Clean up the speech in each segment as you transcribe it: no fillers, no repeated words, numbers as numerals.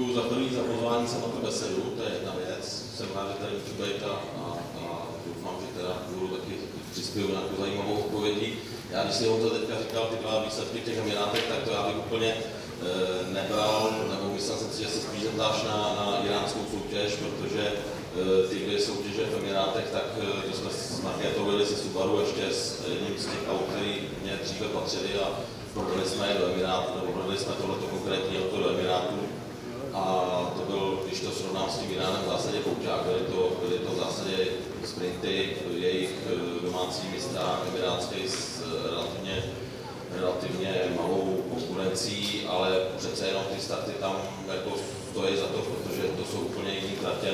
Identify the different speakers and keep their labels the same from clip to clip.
Speaker 1: Děkuji za pozvání se na tu besedu, to je jedna věc. Jsem rád, že tady můžu být a doufám, že teda budu taky přispěju nějakou zajímavou odpovědí. Já když si Honza teďka říkal ty dva výsledky v těch Emirátech, tak to já bych úplně nebral, nebo myslel jsem si, že se spíš zeptáš na iránskou soutěž, protože ty dvě soutěže v Emirátech, tak to jsme s Markétovili se Subaru ještě s jedním z těch aut, který mě dříve patřili a prodali jsme je do Emirátu, nebo prodali jsme tohleto konkrétní auto do Emirátu. A to byl, když to srovnám s tím Iránem, v zásadě pouťák, byly to v zásadě sprinty, jejich domácí mistra emirátské s relativně malou konkurencí, ale přece jenom ty starty tam jako stojí za to, protože to jsou úplně jiné tratě,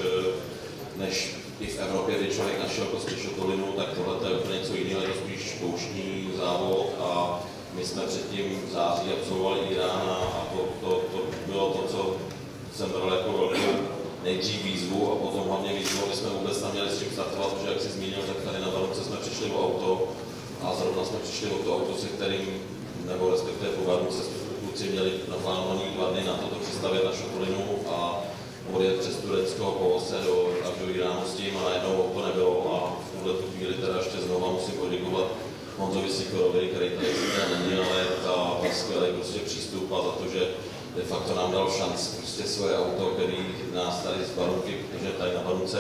Speaker 1: než i v Evropě, kdy člověk našel prostě šotolinu, tak tohle je úplně něco jiného, je to spíš pouštní závod a my jsme předtím v září absolvovali Irán a to bylo to, co jsem bral jako velkou nejdřív výzvu a potom hlavně výzvu, aby jsme vůbec tam měli s čím startovat, protože jak si zmínil, tak tady na Valence jsme přišli o auto a zrovna jsme přišli o to auto, se kterým, nebo respektive po Valence kluci měli naplánovaný 2 dny na to přistavět na šotolinu a odjet přes Turecko, Polose až do Iránu s tím a najednou to nebylo a v tuhle chvíli teda ještě znova musím poděkovat Honzovi Sikorovi, který tady není, ale ta skvělý prostě přístup a za to, že de facto nám dal šanc prostě svoje auto, který nás tady z Barunky, protože tady na Barunce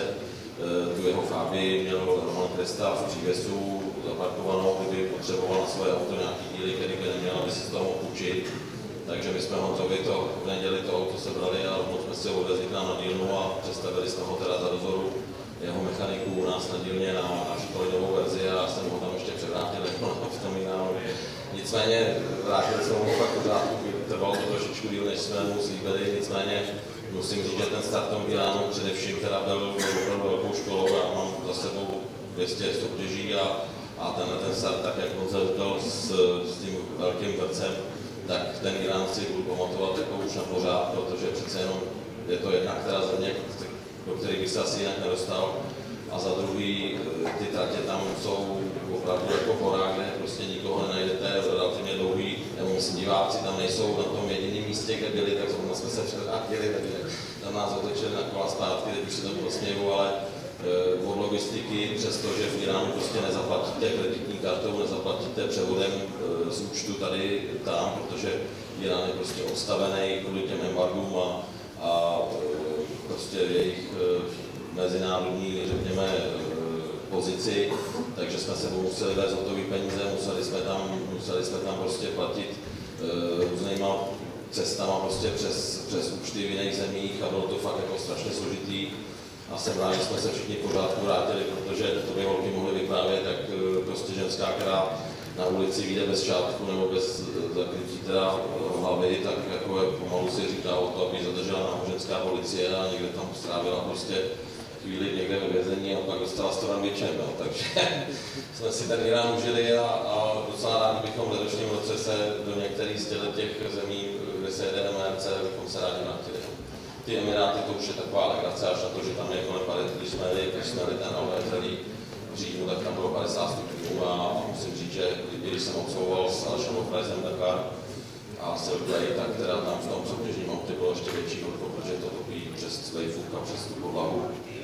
Speaker 1: tu jeho Fabii měl Roman Kresta v přívěsu zaparkovanou, kdyby potřeboval na svoje auto nějaký díly, který by neměl, aby si z toho učit. Takže my jsme Honzovi to v neděli to auto sebrali a rovnou jsme si ho odvezli k nám na dílnu a představili jsme ho teda za dozoru jeho mechaniků u nás na dílně na školinovou verzi a jsem ho tam ještě převrátil v tom Iránu. Nicméně vrátil jsem ho fakt pořádku, trvalo to trošičku díl, než jsme mu slíbili, nicméně musím říct, že ten start v tom Iránu především teda byl opravdu velkou školou a mám za sebou 200 soutěží a ten start, tak jak on se říkal s tím velkým vrcem, tak ten Irán si budu pamatovat jako už na pořád, protože přece jenom je to jedna která země, do kterých bych se asi jinak nedostal. A za druhý, ty tratě tam jsou opravdu jako v horách, kde prostě nikoho nenajdete, relativně dlouhý, nebo myslím, diváci tam nejsou na tom jediném místě, kde byli, tak zrovna jsme se předvrátili, takže tam nás otočili na kola zpátky, teď už se to posměvu, ale od logistiky, přestože v Iránu prostě nezaplatíte kreditní kartou, nezaplatíte převodem z účtu tady, tam, protože Irán je prostě odstavený kvůli těm embargům a prostě jejich mezinárodní, řekněme, pozici, takže jsme sebou museli vést hotový peníze, museli jsme tam prostě platit různýma cestama prostě přes účty v jiných zemích a bylo to fakt jako strašně složitý. A jsem rád, že jsme se všichni pořádku vrátili, protože to by holky mohly vyprávět, tak prostě ženská, která na ulici vyjde bez šátku nebo bez zakrytí teda hlavy, tak jako pomalu si říká o to, aby zadržela náboženská policie a někde tam strávila prostě chvíli někde ve vězení a pak dostala 100 ranvěčem, no. Takže jsme si ten Irán užili a docela rádi bychom v letošním roce se do některých z těch zemí, kde se jede MRC, bychom se rádi vrátili. Ty Emiráty, to už je taková legrace, až na to, že tam je kolem 50, když jsme jeli ten Albert Rally v říjnu, tak tam bylo 50 stupňů a musím říct, že když jsem absolvoval s Alešem Ofrezem Dakar a Silplay, tak teda tam v tom soutěžním autě bylo ještě větší horko, protože to topí přes Svejfuk a přes tu podlahu.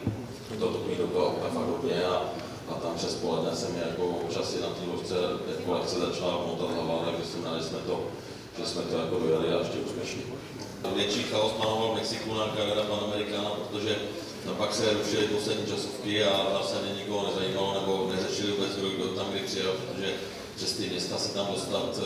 Speaker 1: To topí do toho auta fakt hodně a tam přes poledne jsem jako občas i na té ložce jako lehce začala motat hlava, takže jsem rád, že jsme to jako dojeli a ještě úspěšně. Větší chaos panoval v Mexiku na Carrera Panamericana, protože pak se rušily poslední časovky a vlastně nikoho nezajímalo nebo neřešili vůbec, kdo tam kdy přijel, protože přes ty města se tam dostat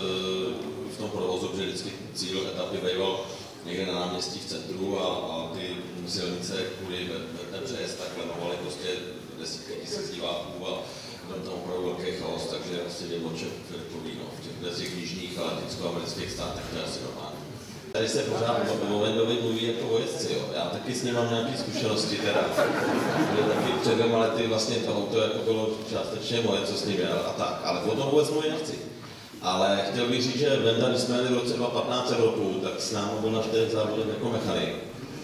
Speaker 1: v tom provozu, protože vždycky cíl etapy býval někde na náměstí v centru a ty silnice kvůli ten přejezd tak lemovaly prostě desítky tisíc diváků a byl tam opravdu velký chaos, takže asi věděl, o čem Filipoví, no, v těch jižních a latinskoamerických státech to je asi normální. Tady se pořád o Vendovi mluví jako o jezdci, jo. Já taky s ním mám nějaké zkušenosti teda. Taky před 2 lety vlastně to auto jako bylo částečně moje, co s ním jel a tak, ale o tom vůbec mluvit nechci. Ale chtěl bych říct, že Venda, když jsme jeli v roce 2015 Evropu, tak s námi byl na 4 závodech jako mechanik.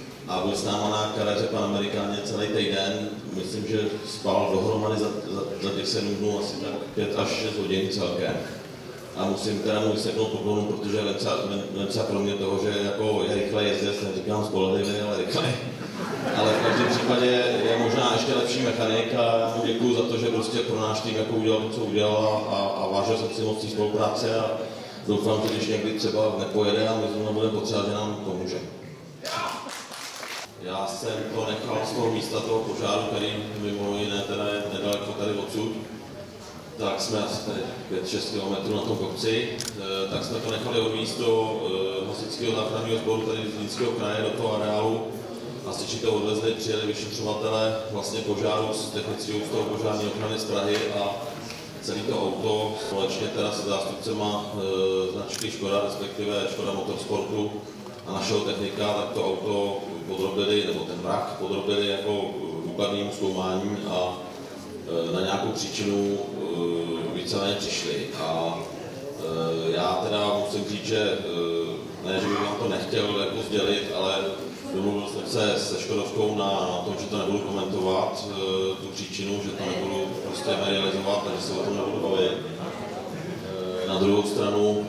Speaker 1: A byl s námi na Carreře Panamerikáně celý týden, myslím, že spal dohromady za těch 7 dnů asi tak 5 až 6 hodin celkem. A musím teda mu vyseknout poklonu, protože Lemca kromě toho, že jako je rychle jezdec, neříkám spolehlivý, ale rychle. Ale v každém případě je možná ještě lepší mechanik a já mu děkuju za to, že prostě pro náš tým jako udělal to, co udělal a vážil jsem si moc té spolupráce a doufám, že když někdy třeba nepojede a my zrovna budeme potřebovat, že nám pomůže. Já jsem to nechal z toho místa toho požáru, který mimo jiné teda je nedaleko tady odsud. Tak jsme asi tady 5-6 km na tom kopci, tak jsme to nechali odvízt do hasičského záchranného sboru tady z Zlínského kraje, do toho areálu. Hasiči to odvezli, přijeli vyšetřovatelé vlastně požáru z technického ústavu požární ochrany z Prahy a celé to auto společně teda se zástupcema značky Škoda, respektive Škoda Motorsportu a našeho technika, tak to auto podrobili, nebo ten vrak podrobili jako důkladnému zkoumání a na nějakou příčinu víceméně přišli. A já teda musím říct, že ne, že bych vám to nechtěl jako sdělit, ale domluvil jsem se se Škodovkou na tom, že to nebudu komentovat, tu příčinu, že to nebudu prostě medializovat, takže se o tom nebudu bavit. Na druhou stranu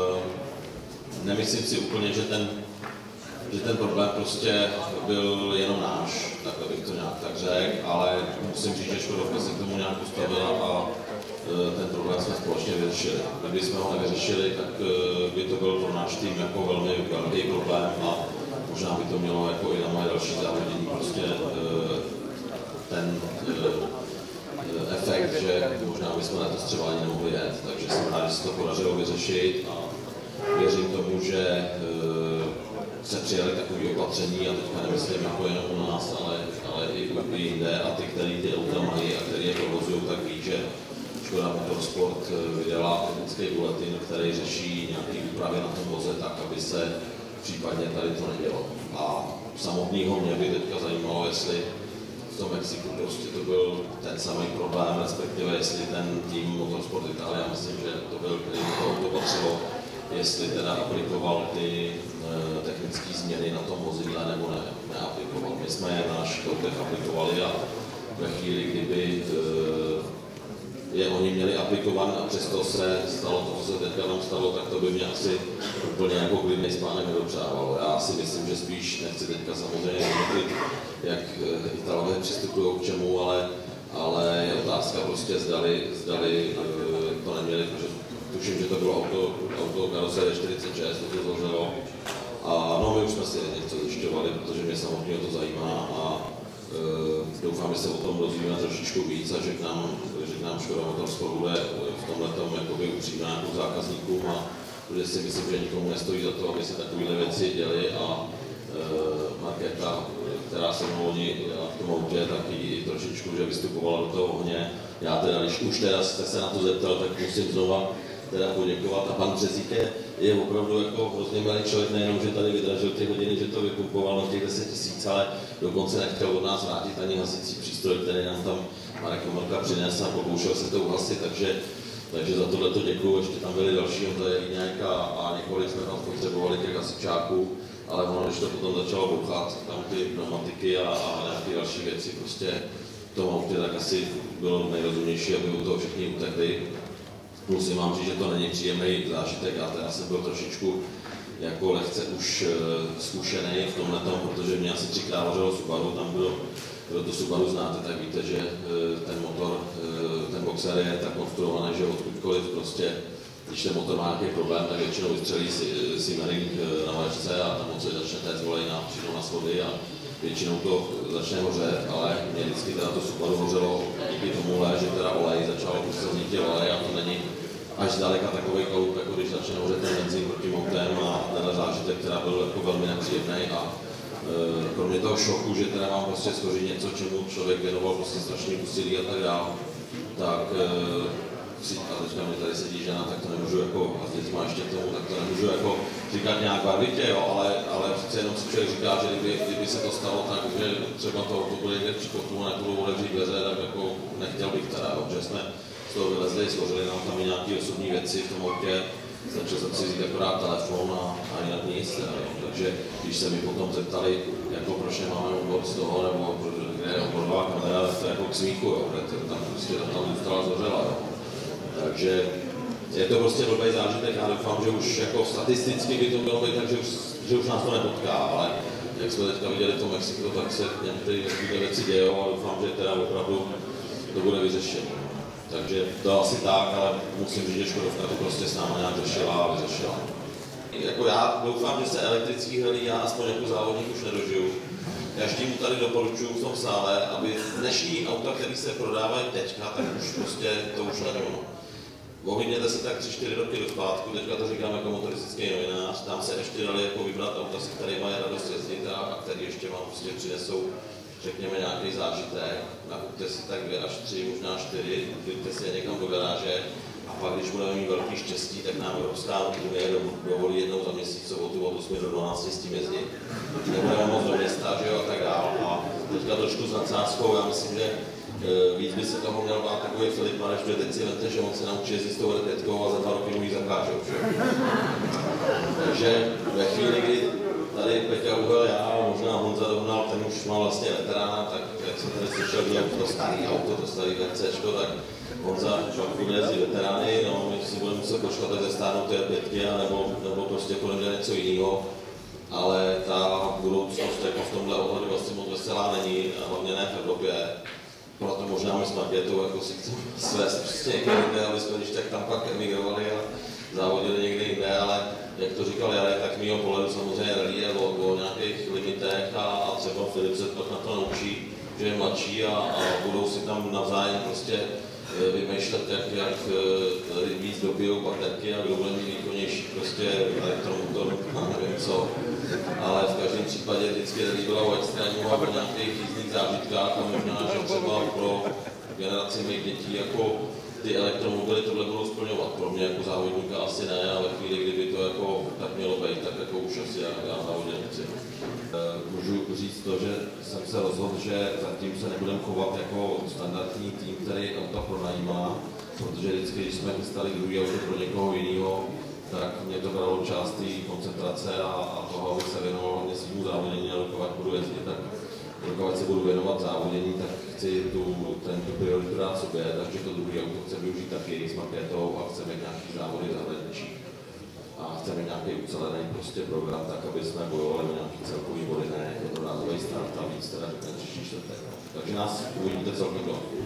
Speaker 1: nemyslím si úplně, že ten problém prostě byl jenom náš, tak abych to nějak tak řekl, ale musím říct, že Škodovka se k tomu nějak postavila a ten problém jsme společně vyřešili. Kdyby jsme ho nevyřešili, tak by to byl pro náš tým jako velmi velký problém a možná by to mělo jako i na moje další závodění prostě ten efekt, že možná bychom na to třeba ani nemohli jet. Takže jsem rád, že se to podařilo vyřešit a věřím tomu, že se přijali takové opatření a teďka nemyslím jako jenom u nás, ale i jinde a ty, který ty auta mají a který je provozují, tak ví, že Škoda Motorsport vydala technický bulletin, který řeší nějaké úpravy na tom voze tak, aby se případně tady to nedělo. A samotného mě by teďka zajímalo, jestli v tom Mexiku prostě to byl ten samý problém, respektive jestli ten tým Motorsport Italia, myslím, že to byl, který to patřilo, jestli teda aplikoval ty technické změny na tom vozidle nebo neaplikoval. My jsme je na našich autech aplikovali a ve chvíli, kdyby je oni měli aplikovat a přesto se stalo to, co se teďka tam stalo, tak to by mě asi úplně jako klidný spánek nedopřávalo. Já si myslím, že spíš nechci teďka samozřejmě hodnotit, jak Italové přistupují k čemu, ale je otázka prostě zdali to neměli, protože tuším, že to bylo auto karoserie 46, to zhořelo. A no, my už jsme si něco zjišťovali, protože mě samotně to zajímá a doufám, že se o tom dozvíme trošičku víc a že k nám Škoda Motorsport bude v tomhletom jakoby upřímná jako zákazníkům a protože si myslím, že nikomu nestojí za to, aby se takovéhle věci děly a Markéta, která se mnou v tom autě, tak i trošičku, že vystupovala do toho ohně. Já teda, když už teda jste se na to zeptal, tak musím znova teda poděkovat a pan Březík je opravdu jako hrozně milý člověk, nejenom, že tady vydražil ty hodiny, že to vypumpoval na těch 10 000, ale dokonce nechtěl od nás vrátit ani hasicí přístroj, který nám tam Marek Komorka přinesl a pokoušel se to uhasit, takže za tohleto děkuju. Ještě tam byli další, on tady nějak a několik jsme tam potřebovali těch hasičáků, ale ono, když to potom začalo bouchat, tam ty pneumatiky a nějaké další věci, prostě v tom autě, tak asi bylo nejrozumnější, aby u toho všichni utekli. Musím vám říct, že to není příjemný zážitek, já teda jsem byl trošičku jako lehce už zkušený v tomhle tom, protože mě asi 3krát hořelo Subaru, tam bylo, kdo to Subaru znáte, tak víte, že ten motor, ten boxer je tak konstruovaný, že odkudkoliv prostě, když ten motor má nějaký problém, tak většinou vystřelí Simmering na vlečce a tam moc začne téct volejna, přijdou na schody a většinou to začne hořet, ale mě vždycky teda to Subaru hořelo díky tomuhle, že teda olej začal se znitit olej a to není až zdaleka takový kalup, jako když začne hořet ten benzín proti autem a tenhle zážitek, která byl jako velmi nepříjemný a kromě toho šoku, že teda mám prostě skoří něco, čemu člověk věnoval prostě strašný úsilí a tak dál, tak a teďka mě tady sedí žena, tak to nemůžu jako, a teď má ještě k tomu, tak to nemůžu jako říkat nějak barvitě, jo, ale přece jenom si člověk říká, že kdyby se to stalo tak, že třeba to bude někde v příkopu a nebudou otevřít dveře, tak jako nechtěl bych teda, jo, že jsme z toho vylezli, složili nám tam i nějaké osobní věci v tom autě, začal jsem si vzít akorát telefon a jinak nic, takže když se mi potom zeptali, jako proč nemáme obor z toho, nebo kde je oborová kamera, to je jako k smíchu, jo, tam prostě tam zůstala zhořela, jo. Takže je to prostě blbý zážitek. Já doufám, že už jako statisticky by to bylo být tak, že už nás to nepotká, ale jak jsme teďka viděli to Mexiko, tak se některé věci dějou a doufám, že teda opravdu to bude vyřešeno. Takže to asi tak, ale musím říct, že Škodovka to prostě s námi nějak řešila a vyřešila. Jako já doufám, že se elektrický hraní já aspoň jako závodník už nedožiju. Každému tady doporučuji v tom sále, aby dnešní auta, které se prodávají teďka, tak už prostě to už není ono. Ohydněte se tak 3-4 roky do zpátku, teďka to říkám jako motoristický novinář, tam se ještě dali jako vybrat auta, s kterými je radost jezdit a které ještě vám prostě přinesou, řekněme, nějaký zážitek. Nakupte si tak 2 až 3, možná 4, dojďte si je někam do garáže a pak, když budeme mít velký štěstí, tak nám Evropská unie dovolí jednou za měsíc sobotu od 8 do 12 s tím jezdit. Nebudeme moc do města, že jo, a tak dál. A teďka trošku s nadsázkou, já myslím, že víc by se toho měl bát takový Filip Mareš, že teď si vemte, že on se naučí jezdit s tou R5 a za 2 roky mu ji zakážou, že? Takže ve chvíli, kdy tady Peťa Uhel, já a možná Honza Dohnal, ten už má vlastně veterána, tak jak jsem tady slyšel, že to starý auto, to starý VCčko, tak Honza pak bude jezdit veterány, no my si budeme muset počkat, tak zestárnou ty R5, nebo prostě budeme dělat něco jiného. Ale ta budoucnost jako v tomhle ohledu vlastně moc veselá není, a hlavně ne v Evropě. Proto možná my s Markétou jako si chceme svést prostě někde jinde, aby jsme když tak tam pak emigrovali a závodili někde jinde, ale jak to říkal Jarek, tak mýho pohledu samozřejmě rally je o nějakých limitech a třeba Filip se pak na to naučí, že je mladší a budou si tam navzájem prostě vymýšlet, jak víc dobijou baterky a kdo bude mít výkonnější prostě elektromotor, nevím co. Ale v každém případě vždycky rally byla o extrému a o nějakých jízdných zážitkách a možná, že třeba pro generaci mých dětí jako ty elektromobily tohle budou splňovat. Pro mě jako závodníka asi ne, ale ve chvíli, kdyby to jako tak mělo být, tak jako už asi já závodě nechci. Můžu říct to, že jsem se rozhodl, že zatím se nebudeme chovat jako standardní tým, který auta pronajímá, protože vždycky, když jsme chystali druhý auto pro někoho jiného, tak mě to bralo část té koncentrace a toho, aby se věnoval hlavně svýmu závodění, a dokovat budu jezdit, tak dokovat se budu věnovat závodění, tak chci tu prioritu dát sobě, takže to druhý auto chci využít taky s Markétou a chceme nějaký závody zahraničí. A chceme nějaký ucelený prostě program, tak aby jsme bojovali o nějaký celkový body, ne jako to rázový start a víc teda do příští čtvrtek. Takže nás uvidíte celkem do.